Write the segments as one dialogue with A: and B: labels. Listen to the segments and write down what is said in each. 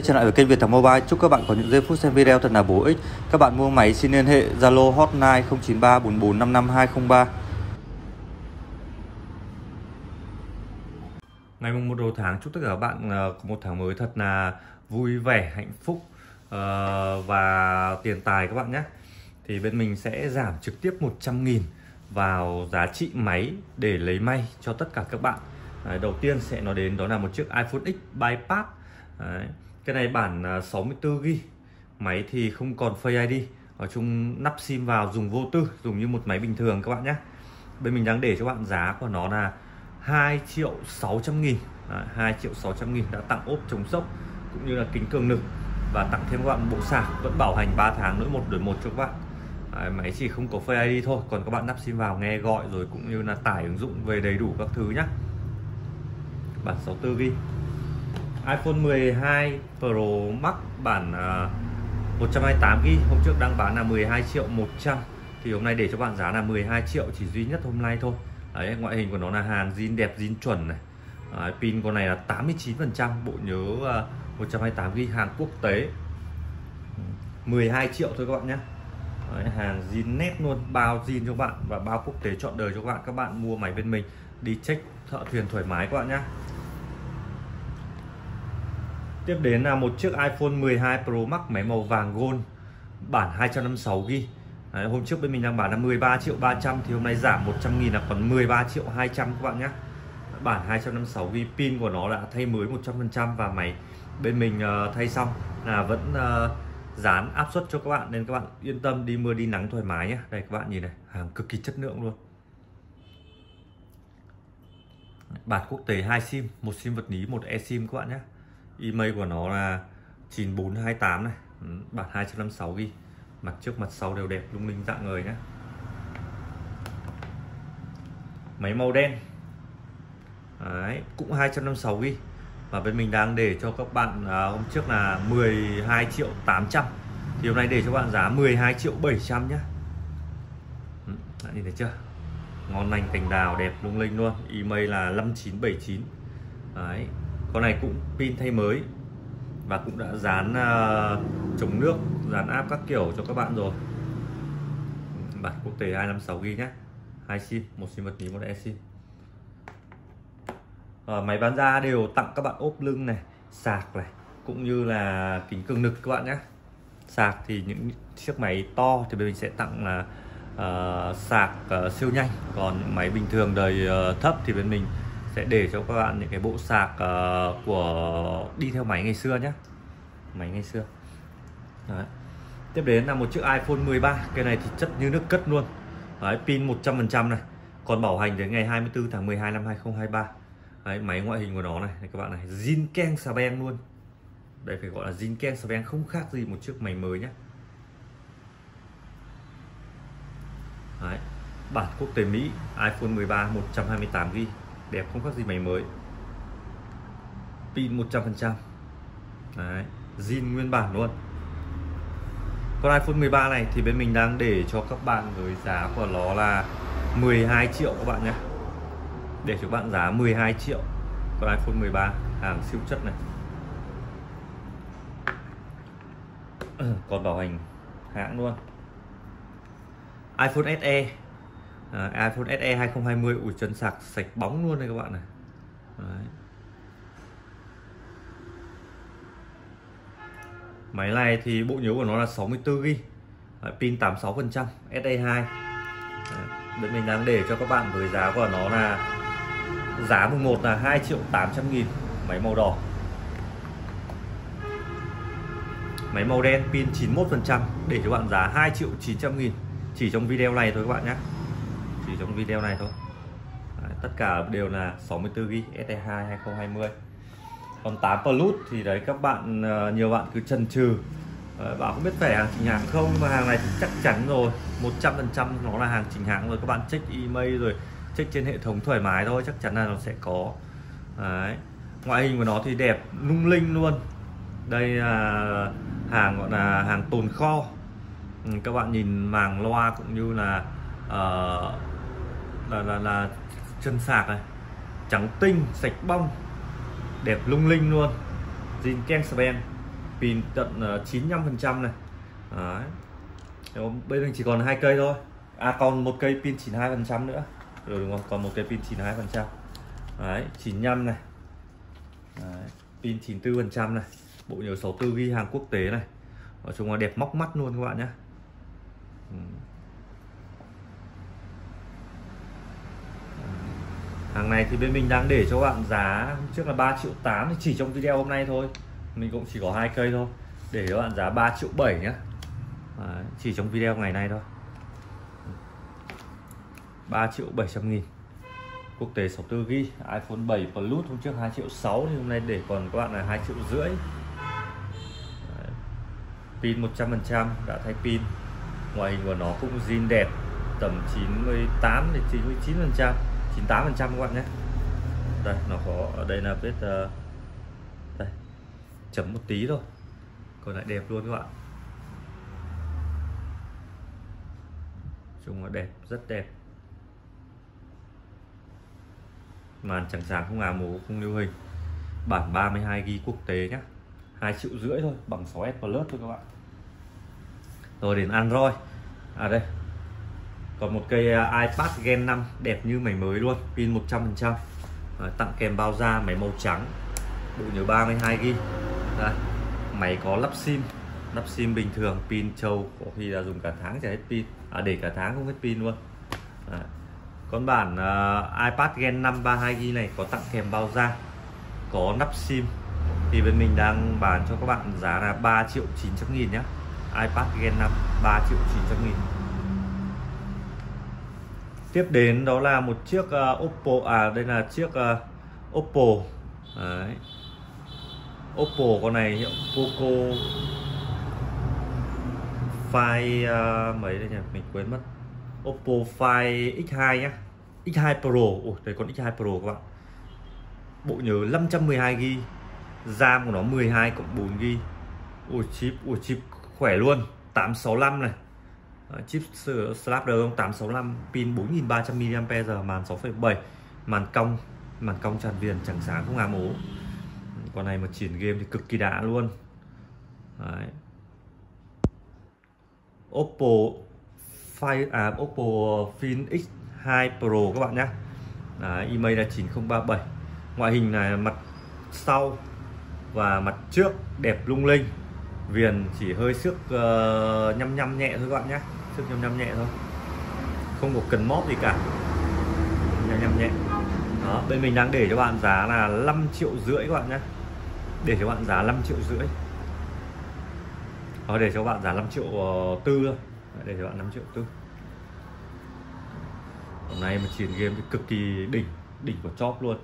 A: Trở lại với kênh Viettel Mobile. Chúc các bạn có những giây phút xem video thật là bổ ích. Các bạn mua máy xin liên hệ Zalo hotline 0934455203. Ngày mùng 1 đầu tháng, chúc tất cả các bạn có một tháng mới thật là vui vẻ, hạnh phúc và tiền tài các bạn nhé. Thì bên mình sẽ giảm trực tiếp 100.000 vào giá trị máy để lấy may cho tất cả các bạn. Đầu tiên sẽ nói đến đó là một chiếc iPhone X Bypass. Cái này bản 64GB, máy thì không còn Face ID, nói chung nắp sim vào dùng vô tư, dùng như một máy bình thường các bạn nhé. Bên mình đang để cho bạn giá của nó là 2.600.000. 2.600.000 đã tặng ốp chống sốc cũng như là kính cường lực và tặng thêm các bạn bộ sạc vẫn bảo hành 3 tháng đổi 1 cho các bạn. Máy chỉ không có Face ID thôi, còn các bạn nắp sim vào nghe gọi rồi cũng như là tải ứng dụng về đầy đủ các thứ nhé. Bản 64GB. iPhone 12 Pro Max bản 128GB hôm trước đang bán là 12.100.000, thì hôm nay để cho bạn giá là 12 triệu chỉ duy nhất hôm nay thôi. Đấy, ngoại hình của nó là hàng zin đẹp, zin chuẩn này. Pin con này là 89%, bộ nhớ 128GB, hàng quốc tế. 12 triệu thôi các bạn nhé. Đấy, hàng zin nét luôn, bao zin cho các bạn và bao quốc tế trọn đời cho các bạn. Các bạn mua máy bên mình đi check thợ thuyền thoải mái các bạn nhé. Tiếp đến là một chiếc iPhone 12 Pro Max máy màu vàng gold bản 256GB. Đấy, hôm trước bên mình đang bán là 13.300.000 thì hôm nay giảm 100.000 là còn 13.200.000 các bạn nhé. Bản 256GB, pin của nó đã thay mới 100% và máy bên mình thay xong là vẫn dán áp suất cho các bạn, nên các bạn yên tâm đi mưa đi nắng thoải mái nhé. Đây các bạn nhìn này, hàng cực kỳ chất lượng luôn. Bản quốc tế 2 sim, một sim vật lý, một eSIM các bạn nhé. Email của nó là 9428 này, bản 256GB, mặt trước mặt sau đều đẹp, lung linh dạng người nhé. Máy màu đen. Đấy, cũng 256GB và bên mình đang để cho các bạn hôm trước là 12.800.000 thì hôm nay để cho bạn giá 12.700.000 nhé. Bạn nhìn thấy chưa, ngon lành cành đào, đẹp lung linh luôn. Email là 5979. Đấy, con này cũng pin thay mới và cũng đã dán chống nước, dán áp các kiểu cho các bạn rồi. Bản quốc tế 256GB nhé, 2 sim, một sim vật lý, một eSIM. Máy bán ra đều tặng các bạn ốp lưng này, sạc này, cũng như là kính cường lực các bạn nhé. Sạc thì những chiếc máy to thì bên mình sẽ tặng là sạc siêu nhanh, còn máy bình thường đời thấp thì bên mình sẽ để cho các bạn những cái bộ sạc của đi theo máy ngày xưa nhé, máy ngày xưa. Đấy. Tiếp đến là một chiếc iPhone 13, cái này thì chất như nước cất luôn. Đấy, pin 100% này, còn bảo hành đến ngày 24 tháng 12 năm 2023. Đấy, máy ngoại hình của nó này các bạn này, zin keng xà beng luôn. Đây phải gọi là zin keng xà beng, không khác gì một chiếc máy mới nhé. Đấy, bản quốc tế Mỹ, iPhone 13 128GB, đẹp không khác gì máy mới, pin 100%. Đấy, zin nguyên bản luôn. Con iPhone 13 này thì bên mình đang để cho các bạn với giá của nó là 12 triệu các bạn nhé. Để cho các bạn giá 12 triệu con iPhone 13, hàng siêu chất này. Còn bảo hành hãng luôn. iPhone SE, iPhone SE 2020, ủi chân sạc sạch bóng luôn đây các bạn này. Đấy. Máy này thì bộ nhớ của nó là 64GB, pin 86%, SE2. Bên mình đang để cho các bạn với giá của nó là giá mùng 1 là 2.800.000, máy màu đỏ. Máy màu đen, pin 91%, để cho bạn giá 2.900.000 chỉ trong video này thôi các bạn nhé, chỉ trong video này thôi. Đấy, tất cả đều là 64GB, SE2 2020. Còn 8 Plus thì đấy các bạn, nhiều bạn cứ chần chừ bảo không biết phải hàng chính hãng không, mà hàng này thì chắc chắn rồi, 100% nó là hàng chính hãng rồi. Các bạn check email rồi check trên hệ thống thoải mái thôi, chắc chắn là nó sẽ có. Đấy, ngoại hình của nó thì đẹp lung linh luôn. Đây là hàng gọi là hàng tồn kho. Các bạn nhìn màng loa cũng như là chân sạc này, trắng tinh, sạch bong, đẹp lung linh luôn, zin keng xà beng. pin tận 95% này. Đấy. Bên mình chỉ còn 2 cây thôi. Còn một cây pin 92% nữa. Rồi đúng không? Còn một cây pin 92%. Đấy, 95 này. Đấy, pin 94% này. Bộ nhớ 64GB hàng quốc tế này. Nói chung là đẹp móc mắt luôn các bạn nhé. Hàng này thì bên mình đang để cho các bạn giá trước là 3,8 triệu, thì chỉ trong video hôm nay thôi. Mình cũng chỉ có 2 cây thôi. Để cho các bạn giá 3,7 triệu nhé. Đấy, chỉ trong video ngày nay thôi. 3.700.000. Quốc tế 64GB, iPhone 7 Plus hôm trước 2,6 triệu, thì hôm nay để còn các bạn là 2,5 triệu. Pin 100%, đã thay pin. Ngoại hình của nó cũng zin đẹp, tầm 98 đến 99%, 98% các bạn nhé. Đây, nó có ở đây là vết đây, chấm một tí thôi, còn lại đẹp luôn các bạn. Chung là đẹp, rất đẹp. Màn chẳng sáng không ngả mố, không lưu hình. Bản 32GB quốc tế nhé, 2,5 triệu thôi, bằng 6S Plus thôi các bạn. Rồi đến Android. Đây, còn một cây iPad Gen 5 đẹp như mày mới luôn, pin 100%. Tặng kèm bao da, máy màu trắng, bộ nhớ 32GB. Đây, máy có lắp sim bình thường, pin trâu, có khi là dùng cả tháng chả hết pin, để cả tháng không hết pin luôn. Đấy. Còn bản iPad Gen 5 32GB này có tặng kèm bao da, có nắp sim, thì bên mình đang bán cho các bạn giá là 3.900.000 nhé. iPad Gen 5 3.900.000. Tiếp đến đó là một chiếc Oppo, đây là chiếc Oppo. Đấy. Oppo con này hiệu Poco Find mấy đây nhỉ, mình quên mất. Oppo Find X2 nhá, X2 Pro. Ủa, đây con X2 Pro các bạn. Bộ nhớ 512GB, RAM của nó 12 cộng 4GB. Chip khỏe luôn, 865 này. Chip Snapdragon 865, pin 4300 mAh, màn 6,7, màn cong tràn viền, chẳng sáng không ngả mố. Con này mà triển game thì cực kỳ đã luôn. Đấy. Oppo Find X2 Pro các bạn nhé. Email là 9037. Ngoại hình này mặt sau và mặt trước đẹp lung linh, viền chỉ hơi xước nhăm nhẹ thôi các bạn nhé, xước nhăm nhẹ thôi, không có cần móp gì cả, nhăm nhẹ. Đó, bên mình đang để cho bạn giá là 5,5 triệu các bạn nhé, để cho bạn giá 5,5 triệu. Để cho bạn giá 5,4 triệu thôi, để cho bạn 5,4 triệu. Hôm nay mà triển game thì cực kỳ đỉnh của chóp luôn.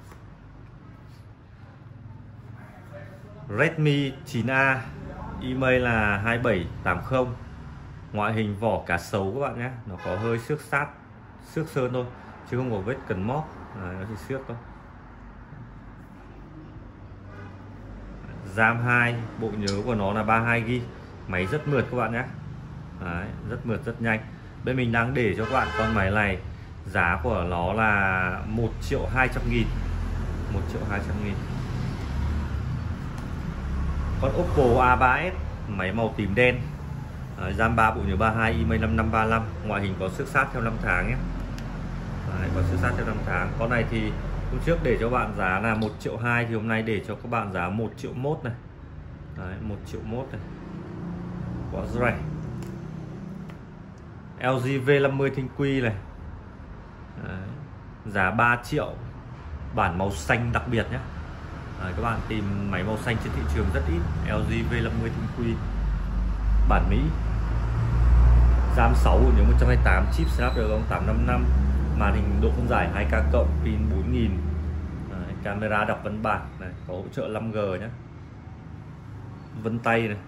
A: Redmi 9A, email là 2780. Ngoại hình vỏ cá sấu các bạn nhé, nó có hơi xước sơn thôi, chứ không có vết cần móp, nó chỉ xước thôi. RAM 2, bộ nhớ của nó là 32GB, máy rất mượt các bạn nhé. Đấy, rất mượt, rất nhanh. Bên mình đang để cho các bạn con máy này, giá của nó là 1.200.000. 1.200.000. Con Oppo A3s, máy màu tím đen, RAM 3, bộ nhớ 32, email 5535, ngoại hình có xước sát theo 5 tháng nhé. Đấy, có xước sát theo 5 tháng. Con này thì hôm trước để cho bạn giá là 1,2 triệu, thì hôm nay để cho các bạn giá 1,1 triệu này. Đấy, 1,1 triệu này, quá rẻ. LG V50 Thanh Quy này. Đấy, giá 3 triệu, bản màu xanh đặc biệt nhé. Đấy, các bạn tìm máy màu xanh trên thị trường rất ít. LG V50 Thanh Quy, bản Mỹ, RAM 6, bộ nhớ 128, chip Snapdragon 855, màn hình độ phân giải 2K cộng, pin 4000. Đấy, camera đọc văn bản này, có hỗ trợ 5G nhé, vân tay này,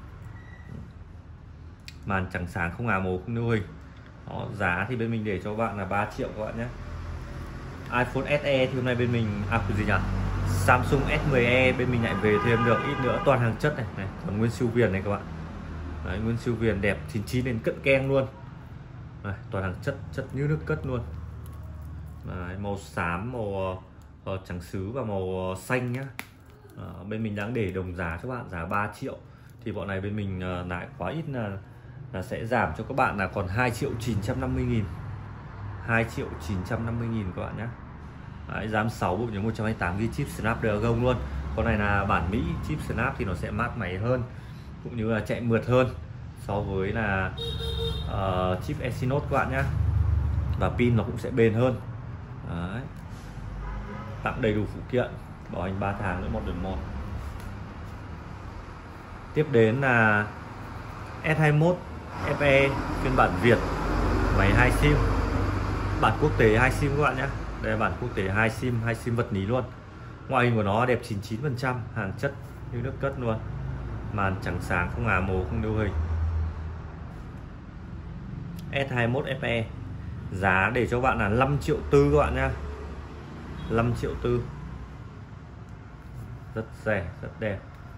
A: màn chẳng sáng không ngả màu, không lưu hình. Đó, giá thì bên mình để cho bạn là 3 triệu các bạn nhé. iPhone SE thì hôm nay bên mình cái gì nhỉ, Samsung S10e bên mình lại về thêm được ít nữa, toàn hàng chất này, còn nguyên siêu viền này các bạn. Đấy, nguyên siêu viền đẹp 99 đến cận keng luôn. Đấy, toàn hàng chất như nước cất luôn. Đấy, màu xám, màu trắng sứ và màu xanh nhá. Bên mình đang để đồng giá cho bạn giá 3 triệu. Thì bọn này bên mình lại quá ít là sẽ giảm cho các bạn là còn 2.950.000. 2.950.000 các bạn nhé. Đấy, RAM 6 bộ nhớ 128GB chip Snapdragon luôn. Con này là bản Mỹ, chip Snap thì nó sẽ mát máy hơn cũng như là chạy mượt hơn so với là chip Exynos các bạn nhé. Và pin nó cũng sẽ bền hơn. Đấy. Tặng đầy đủ phụ kiện, bảo hành 3 tháng nữa một đợt một. Tiếp đến là S21 FE phiên bản Việt, máy 2 sim, bản quốc tế 2 sim các bạn nhé. Đây là bản quốc tế 2 sim vật lý luôn. Ngoại hình của nó đẹp 99%, hàng chất như nước cất luôn. Màn trắng sáng, không ngả màu, không lưu hình. S21 FE giá để cho bạn là 5.4 triệu các bạn nhé. 5.4 triệu. Rất rẻ, rất đẹp.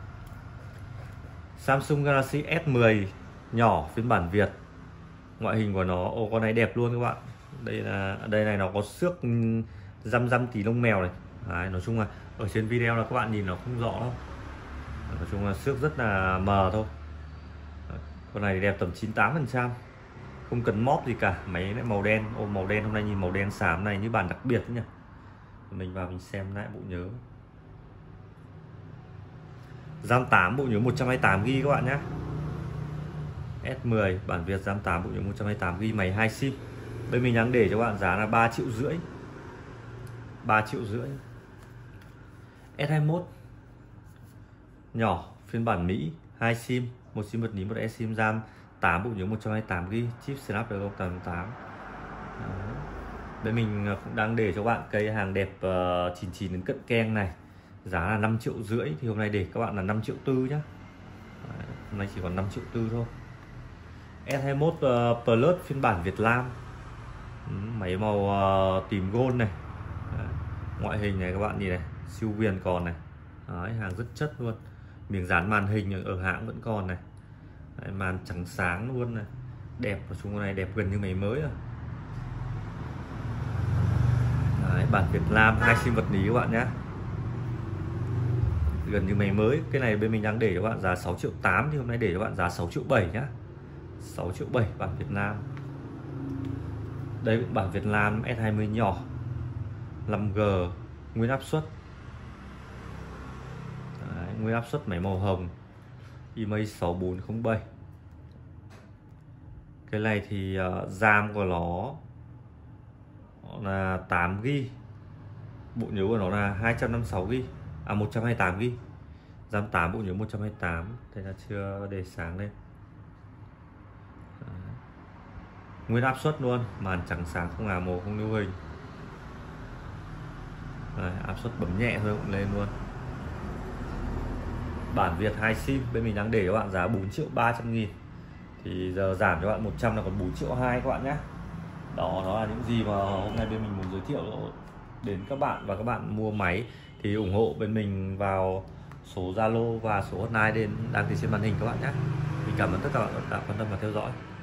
A: Samsung Galaxy S10 nhỏ phiên bản Việt. Ngoại hình của nó, con này đẹp luôn các bạn. Đây này nó có xước răm tí lông mèo này. Đấy, nói chung là ở trên video là các bạn nhìn nó không rõ đâu. Nói chung là xước rất là mờ thôi. Con này đẹp tầm 98%. Không cần móp gì cả, máy lại màu đen. Màu đen, hôm nay nhìn màu đen xám này như bản đặc biệt nhỉ. Mình vào mình xem lại bộ nhớ. RAM 8 bộ nhớ 128GB các bạn nhé. S10 bản Việt RAM 8 bộ nhớ 128GB, máy 2 sim. Bên mình đang để cho bạn giá là 3.5 triệu. 3.5 triệu. S21 nhỏ phiên bản Mỹ, 2 sim, một sim vật lý, một eSIM, RAM 8 bộ nhớ 128GB, chip Snapdragon 888. Bên mình cũng đang để cho bạn cây hàng đẹp 99 đến cận keng này, giá là 5.5 triệu. Thì hôm nay để các bạn là 5.4 triệu nhá. Hôm nay chỉ còn 5.4 triệu thôi. S21 Plus phiên bản Việt Nam, máy màu tím gold này. Ngoại hình này các bạn nhìn này, siêu viền còn này. Đấy, hàng rất chất luôn. Miếng dán màn hình ở hãng vẫn còn này. Đấy, màn trắng sáng luôn này, đẹp. Nói chung này đẹp gần như máy mới rồi. Đấy, bản Việt Nam 2 sim vật lý các bạn nhé, gần như máy mới. Cái này bên mình đang để cho bạn giá 6.8 triệu, thì hôm nay để cho bạn giá 6.7 triệu nhá. 6.7 triệu bản Việt Nam. Đây bản Việt Nam S20 nhỏ 5G nguyên áp suất. Đấy, nguyên áp suất máy màu hồng, IMEI 6407. Cái này thì RAM của nó là 8GB, bộ nhớ của nó là 256GB, 128GB. RAM 8 bộ nhớ 128. Đây là chưa để sáng lên. Đấy. Nguyên áp suất luôn, màn trắng sáng, không ngả màu, không lưu hình. Đấy, áp suất bấm nhẹ thôi cũng lên luôn. Bản Việt 2 sim bên mình đang để cho bạn giá 4.300.000, thì giờ giảm cho bạn 100 là còn 4.2 triệu các bạn nhé. Đó là những gì mà hôm nay bên mình muốn giới thiệu đến các bạn. Và các bạn mua máy thì ủng hộ bên mình vào số Zalo và số hotline đang thấy trên màn hình các bạn nhé. Mình cảm ơn tất cả các bạn đã quan tâm và theo dõi.